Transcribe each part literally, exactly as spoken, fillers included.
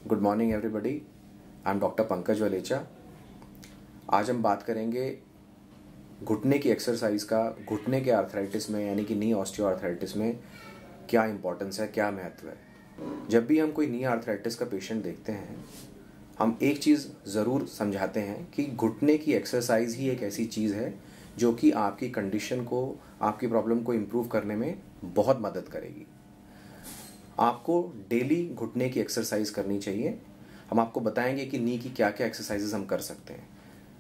Good morning everybody, I am doctor Pankaj Valecha. आज हम बात करेंगे घुटने की एक्सरसाइज का घुटने के आर्थराइटिस में यानी कि नी ऑस्टियो आर्थराइटिस में क्या इंपॉर्टेंस है, क्या महत्व है। जब भी हम कोई नी आर्थराइटिस का पेशेंट देखते हैं, हम एक चीज़ ज़रूर समझाते हैं कि घुटने की एक्सरसाइज ही एक ऐसी चीज़ है जो कि आपकी कंडीशन को, आपकी प्रॉब्लम को इम्प्रूव करने में बहुत मदद करेगी। आपको डेली घुटने की एक्सरसाइज करनी चाहिए। हम आपको बताएंगे कि नी की क्या क्या एक्सरसाइजेस हम कर सकते हैं।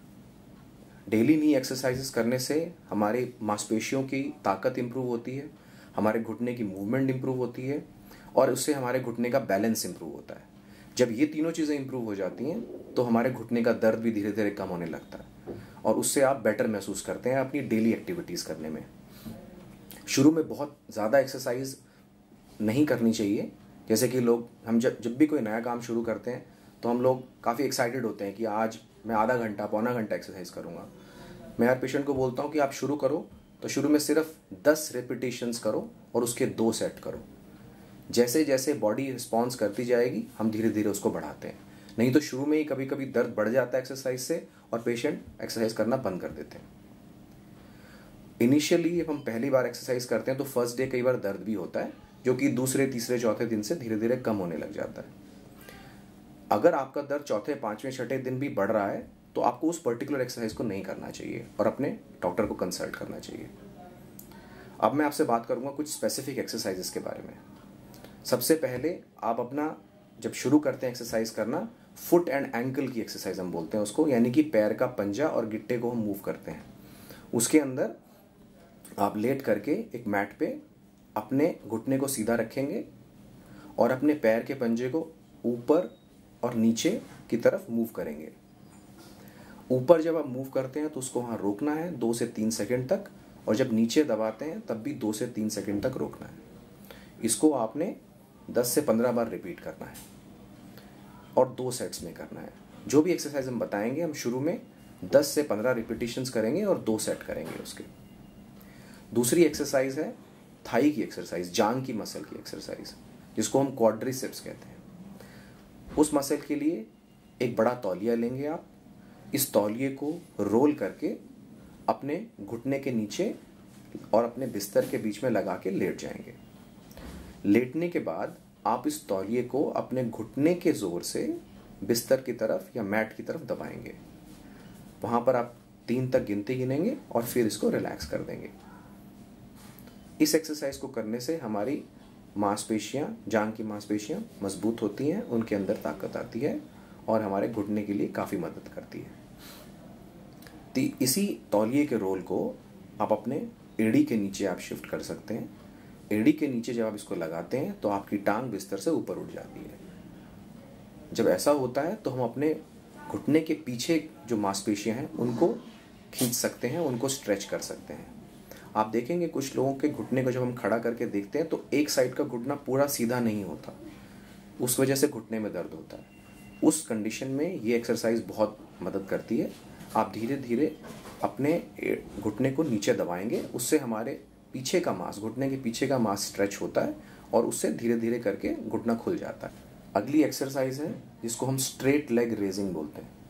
डेली नी एक्सरसाइजेस करने से हमारे मांसपेशियों की ताकत इम्प्रूव होती है, हमारे घुटने की मूवमेंट इम्प्रूव होती है और उससे हमारे घुटने का बैलेंस इम्प्रूव होता है। जब ये तीनों चीज़ें इम्प्रूव हो जाती हैं तो हमारे घुटने का दर्द भी धीरे धीरे कम होने लगता है और उससे आप बेटर महसूस करते हैं अपनी डेली एक्टिविटीज़ करने में। शुरू में बहुत ज़्यादा एक्सरसाइज नहीं करनी चाहिए। जैसे कि लोग हम जब जब भी कोई नया काम शुरू करते हैं तो हम लोग काफ़ी एक्साइटेड होते हैं कि आज मैं आधा घंटा पौना घंटा एक्सरसाइज करूँगा। मैं हर पेशेंट को बोलता हूँ कि आप शुरू करो तो शुरू में सिर्फ दस रेपिटेशंस करो और उसके दो सेट करो। जैसे जैसे बॉडी रिस्पॉन्स करती जाएगी हम धीरे धीरे उसको बढ़ाते हैं। नहीं तो शुरू में ही कभी कभी दर्द बढ़ जाता है एक्सरसाइज से और पेशेंट एक्सरसाइज करना बंद कर देते हैं। इनिशियली जब हम पहली बार एक्सरसाइज करते हैं तो फर्स्ट डे कई बार दर्द भी होता है, जो कि दूसरे तीसरे चौथे दिन से धीरे धीरे कम होने लग जाता है। अगर आपका दर्द चौथे पांचवें छठे दिन भी बढ़ रहा है तो आपको उस पर्टिकुलर एक्सरसाइज को नहीं करना चाहिए और अपने डॉक्टर को कंसल्ट करना चाहिए। अब मैं आपसे बात करूंगा कुछ स्पेसिफिक एक्सरसाइजेस के बारे में। सबसे पहले आप अपना जब शुरू करते हैं एक्सरसाइज करना, फुट एंड एंकल की एक्सरसाइज हम बोलते हैं उसको, यानी कि पैर का पंजा और गिट्टे को हम मूव करते हैं। उसके अंदर आप लेट करके एक मैट पे अपने घुटने को सीधा रखेंगे और अपने पैर के पंजे को ऊपर और नीचे की तरफ मूव करेंगे। ऊपर जब आप मूव करते हैं तो उसको वहाँ रोकना है दो से तीन सेकंड तक, और जब नीचे दबाते हैं तब भी दो से तीन सेकंड तक रोकना है। इसको आपने दस से पंद्रह बार रिपीट करना है और दो सेट्स में करना है। जो भी एक्सरसाइज हम बताएंगे हम शुरू में दस से पंद्रह रिपीटिशंस करेंगे और दो सेट करेंगे उसके। दूसरी एक्सरसाइज है थाई की एक्सरसाइज, जांग की मसल की एक्सरसाइज, जिसको हम क्वाड्रिसेप्स कहते हैं। उस मसल के लिए एक बड़ा तौलिया लेंगे आप। इस तौलिए को रोल करके अपने घुटने के नीचे और अपने बिस्तर के बीच में लगा के लेट जाएंगे। लेटने के बाद आप इस तौलिए को अपने घुटने के जोर से बिस्तर की तरफ या मैट की तरफ दबाएंगे। वहां पर आप तीन तक गिनती गिनेंगे और फिर इसको रिलैक्स कर देंगे। इस एक्सरसाइज को करने से हमारी मांसपेशियां, जांग की मांसपेशियां मजबूत होती हैं, उनके अंदर ताकत आती है और हमारे घुटने के लिए काफ़ी मदद करती है। तो इसी तौलिए के रोल को आप अपने एड़ी के नीचे आप शिफ्ट कर सकते हैं। एड़ी के नीचे जब आप इसको लगाते हैं तो आपकी टांग बिस्तर से ऊपर उठ जाती है। जब ऐसा होता है तो हम अपने घुटने के पीछे जो मांसपेशियां हैं उनको खींच सकते हैं, उनको स्ट्रेच कर सकते हैं। आप देखेंगे कुछ लोगों के घुटने को जब हम खड़ा करके देखते हैं तो एक साइड का घुटना पूरा सीधा नहीं होता, उस वजह से घुटने में दर्द होता है। उस कंडीशन में ये एक्सरसाइज बहुत मदद करती है। आप धीरे धीरे अपने घुटने को नीचे दबाएंगे, उससे हमारे पीछे का मांस, घुटने के पीछे का मांस स्ट्रेच होता है और उससे धीरे धीरे करके घुटना खुल जाता है। अगली एक्सरसाइज है जिसको हम स्ट्रेट लेग रेजिंग बोलते हैं।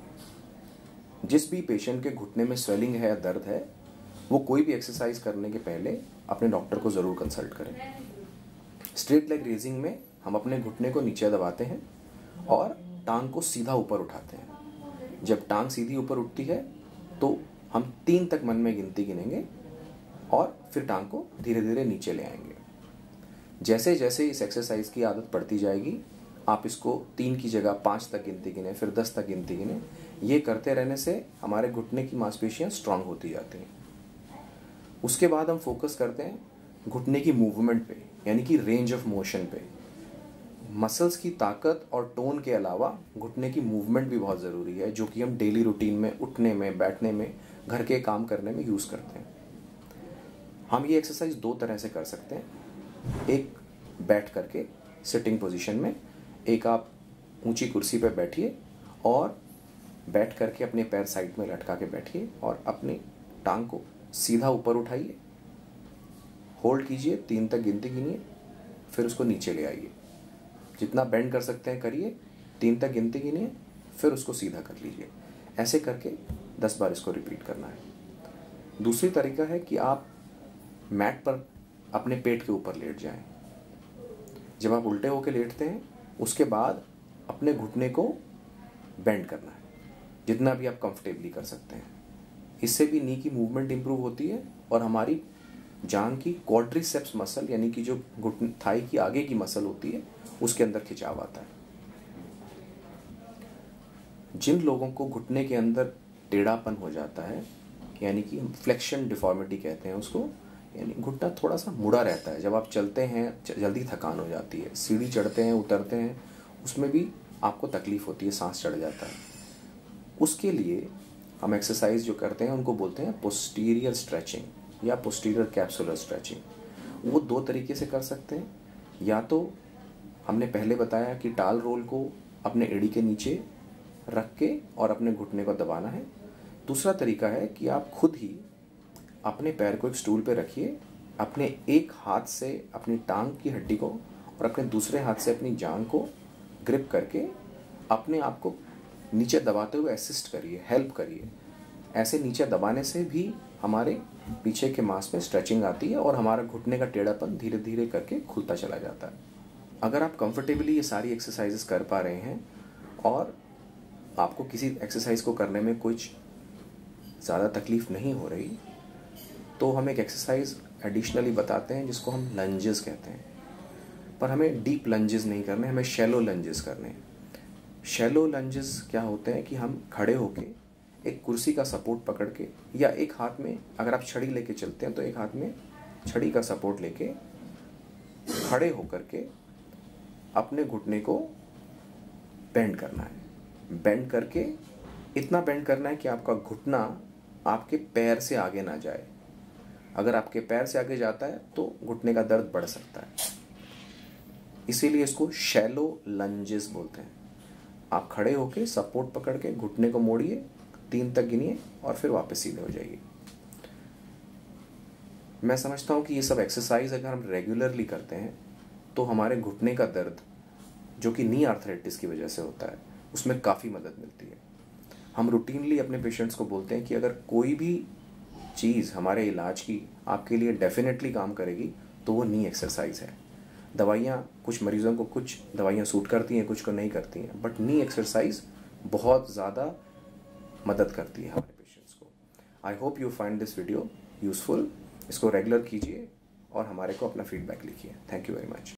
जिस भी पेशेंट के घुटने में स्वेलिंग है या दर्द है, वो कोई भी एक्सरसाइज करने के पहले अपने डॉक्टर को ज़रूर कंसल्ट करें। स्ट्रेट लेग रेजिंग में हम अपने घुटने को नीचे दबाते हैं और टांग को सीधा ऊपर उठाते हैं। जब टांग सीधी ऊपर उठती है तो हम तीन तक मन में गिनती गिनेंगे और फिर टांग को धीरे धीरे नीचे ले आएंगे। जैसे जैसे इस एक्सरसाइज की आदत पड़ती जाएगी, आप इसको तीन की जगह पाँच तक गिनती गिने, फिर दस तक गिनती गिने। ये करते रहने से हमारे घुटने की मांसपेशियाँ स्ट्रांग होती जाती हैं। उसके बाद हम फोकस करते हैं घुटने की मूवमेंट पे, यानी कि रेंज ऑफ मोशन पे। मसल्स की ताकत और टोन के अलावा घुटने की मूवमेंट भी बहुत ज़रूरी है, जो कि हम डेली रूटीन में उठने में, बैठने में, घर के काम करने में यूज़ करते हैं। हम ये एक्सरसाइज दो तरह से कर सकते हैं। एक बैठ करके सिटिंग पोजीशन में, एक आप ऊंची कुर्सी पर बैठिए और बैठ करके अपने पैर साइड में लटका के बैठिए और अपनी टांग को सीधा ऊपर उठाइए, होल्ड कीजिए, तीन तक गिनती गिनिए, फिर उसको नीचे ले आइए। जितना बेंड कर सकते हैं करिए, तीन तक गिनती गिनिए, फिर उसको सीधा कर लीजिए। ऐसे करके दस बार इसको रिपीट करना है। दूसरी तरीका है कि आप मैट पर अपने पेट के ऊपर लेट जाएं। जब आप उल्टे होकर लेटते हैं उसके बाद अपने घुटने को बेंड करना है जितना भी आप कंफर्टेबली कर सकते हैं। इससे भी नी की मूवमेंट इंप्रूव होती है और हमारी जांघ की क्वाड्रिसेप्स मसल यानी कि जो घुटने थाई की आगे की मसल होती है उसके अंदर खिंचाव आता है। जिन लोगों को घुटने के अंदर टेढ़ापन हो जाता है यानी कि फ्लेक्शन डिफॉर्मिटी कहते हैं उसको, यानी घुटना थोड़ा सा मुड़ा रहता है, जब आप चलते हैं जल्दी थकान हो जाती है, सीढ़ी चढ़ते हैं उतरते हैं उसमें भी आपको तकलीफ होती है, सांस चढ़ जाता है, उसके लिए हम एक्सरसाइज जो करते हैं उनको बोलते हैं पोस्टीरियर स्ट्रेचिंग या पोस्टीरियर कैप्सुलर स्ट्रेचिंग। वो दो तरीके से कर सकते हैं, या तो हमने पहले बताया कि टाल रोल को अपने एड़ी के नीचे रख के और अपने घुटने को दबाना है। दूसरा तरीका है कि आप खुद ही अपने पैर को एक स्टूल पे रखिए, अपने एक हाथ से अपनी टांग की हड्डी को और अपने दूसरे हाथ से अपनी जांघ को ग्रिप करके अपने आप को नीचे दबाते हुए असिस्ट करिए, हेल्प करिए। ऐसे नीचे दबाने से भी हमारे पीछे के मांस में स्ट्रेचिंग आती है और हमारा घुटने का टेढ़ापन धीरे धीरे करके खुलता चला जाता है। अगर आप कंफर्टेबली ये सारी एक्सरसाइजेस कर पा रहे हैं और आपको किसी एक्सरसाइज को करने में कुछ ज़्यादा तकलीफ नहीं हो रही, तो हम एक एक्सरसाइज एडिशनली बताते हैं जिसको हम लंजेस कहते हैं। पर हमें डीप लंजेस नहीं करने, हमें शैलो लंजेस करने हैं। शैलो लंजेस क्या होते हैं कि हम खड़े होके एक कुर्सी का सपोर्ट पकड़ के या एक हाथ में, अगर आप छड़ी लेके चलते हैं तो एक हाथ में छड़ी का सपोर्ट लेके खड़े होकर के अपने घुटने को बेंड करना है। बेंड करके इतना बेंड करना है कि आपका घुटना आपके पैर से आगे ना जाए। अगर आपके पैर से आगे जाता है तो घुटने का दर्द बढ़ सकता है, इसीलिए इसको शैलो लंजेस बोलते हैं। आप खड़े होके सपोर्ट पकड़ के घुटने को मोड़िए, तीन तक गिनिए और फिर वापस सीधे हो जाइए। मैं समझता हूँ कि ये सब एक्सरसाइज अगर हम रेगुलरली करते हैं तो हमारे घुटने का दर्द जो कि नी आर्थराइटिस की वजह से होता है उसमें काफ़ी मदद मिलती है। हम रूटीनली अपने पेशेंट्स को बोलते हैं कि अगर कोई भी चीज़ हमारे इलाज की आपके लिए डेफिनेटली काम करेगी तो वो नी एक्सरसाइज है। दवाइयाँ कुछ मरीज़ों को कुछ दवाइयाँ सूट करती हैं, कुछ को नहीं करती हैं, बट नी एक्सरसाइज बहुत ज़्यादा मदद करती है हमारे पेशेंट्स को। I hope you find this video useful. इसको रेगुलर कीजिए और हमारे को अपना फीडबैक लिखिए। Thank you very much.